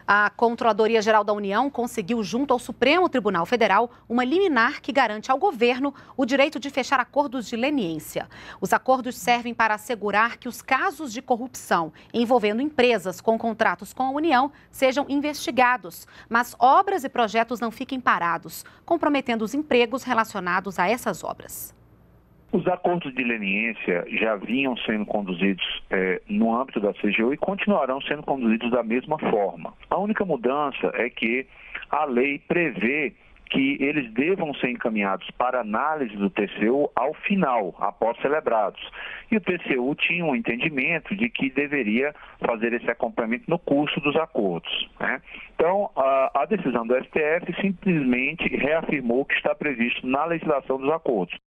A Controladoria Geral da União conseguiu, junto ao Supremo Tribunal Federal, uma liminar que garante ao governo o direito de fechar acordos de leniência. Os acordos servem para assegurar que os casos de corrupção envolvendo empresas com contratos com a União sejam investigados, mas obras e projetos não fiquem parados, comprometendo os empregos relacionados a essas obras. Os acordos de leniência já vinham sendo conduzidos no âmbito da CGU e continuarão sendo conduzidos da mesma forma. A única mudança é que a lei prevê que eles devam ser encaminhados para análise do TCU ao final, após celebrados. E o TCU tinha um entendimento de que deveria fazer esse acompanhamento no curso dos acordos, né? Então, a decisão do STF simplesmente reafirmou o que está previsto na legislação dos acordos.